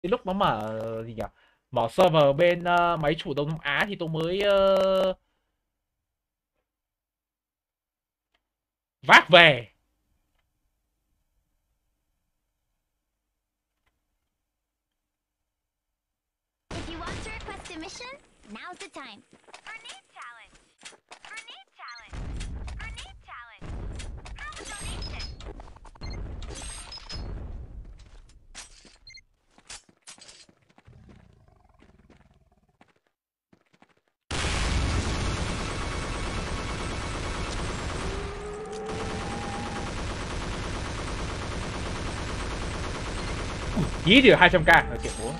Đến lúc nó mở gì nhỉ, mở server bên máy chủ Đông Nam Á thì tôi mới vác về. If you want to request a mission, now's the time. Grenade challenge. Grenade challenge. Grenade challenge. Have a donation. Dí thì được 200k ở kiểu bố.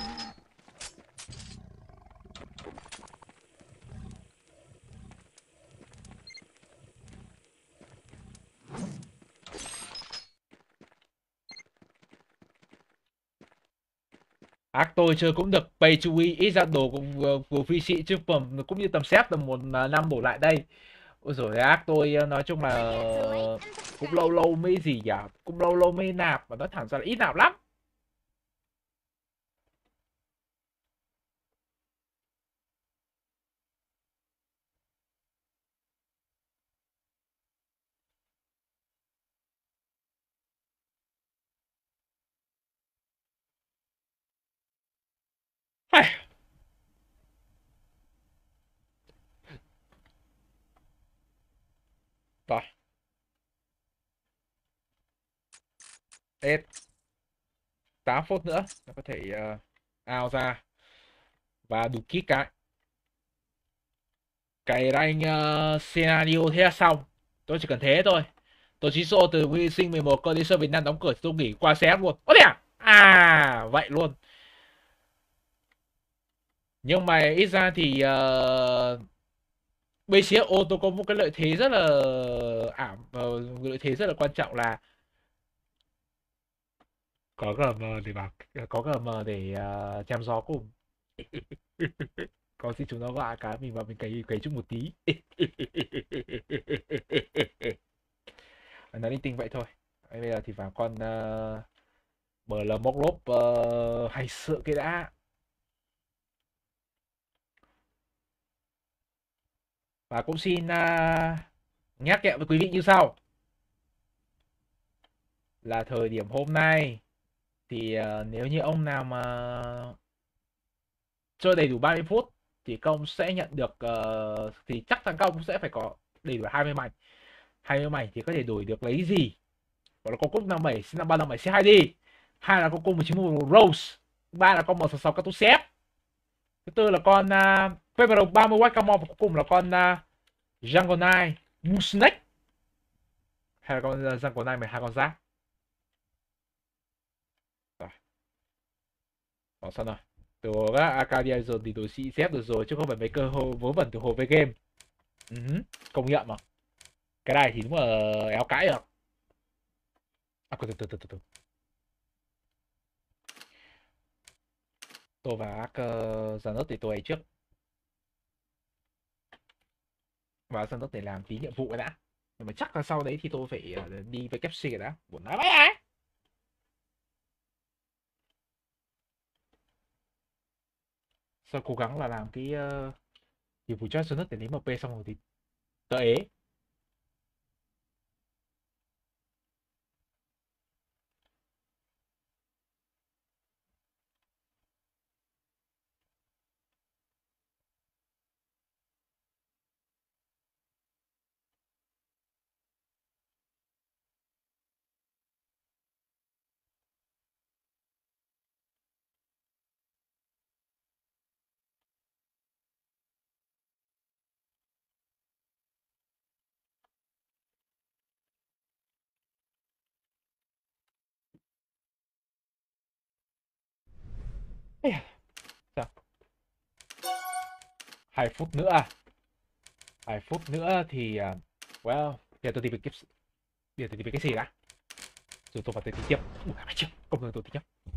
Ác tôi chơi cũng được pay to win, ít ra đồ cũng vừa free xị chứ phẩm cũng như tầm xếp tầm một năm đổ lại đây. Ôi rồi ác tôi nói chung là cũng lâu lâu mới gì nhỉ, cũng lâu lâu mới nạp và nói thẳng ra là ít nạp lắm. Rồi, hết 8 phút nữa nó có thể out ra và đủ kit cái rank scenario thế là xong. Tôi chỉ cần thế thôi. Tôi chỉ số từ Huy sinh 11 condition Việt Nam đóng cửa tôi nghỉ qua CS luôn. Ố thế à? À vậy luôn. Nhưng mà ít ra thì BCSO tôi có một cái lợi thế rất là lợi thế rất là quan trọng là có GM để bảo có GM để chăm gió cùng. Có gì chúng nó gọi cái mình vào mình cấy chút một tí. Nói linh tinh vậy thôi. Bây giờ thì vào con mở là móc lốp hay sợ cái đã. Và cũng xin nhắc nhẹ với quý vị như sau là thời điểm hôm nay thì nếu như ông nào mà chơi đầy đủ 30 phút thì công sẽ nhận được thì chắc thằng công sẽ phải có đầy đủ 20 mảnh. 20 mảnh thì có thể đổi được lấy gì? Đó là con cúc 57 sinh năm 357 C2 đi, hai là con cung 19 Rose, ba là con 166 Cactus CF, thứ tư là con PMR 30W Camon và cuối cùng là con Jungle Knight Moosnake hay là con Jungle Knight 12 con giáp. Rồi, còn sao rồi? Từ các Arcadia rồi thì tôi sĩ xếp được rồi chứ không phải mấy cơ hội vớ vẩn từ hồi với game. Công nhận mà. Cái này thì đúng là éo cãi được. À, từ. Tôi và Ark ra nốt thì tôi ấy trước. Và ra nốt để làm tí nhiệm vụ cái đã. Nhưng mà chắc là sau đấy thì tôi phải đi với kép xì đã. Buồn nói vậy à? Sao cố gắng là làm cái nhiệm vụ chat nước để lấy MP xong rồi thì tớ ế. Ê, sao? 2 phút nữa à? 2 phút nữa thì well, giờ tôi tìm cái gì đã. Rồi tôi vào tôi tính tiếp. Ủa, mày chưa? Công việc tôi tính tiếp.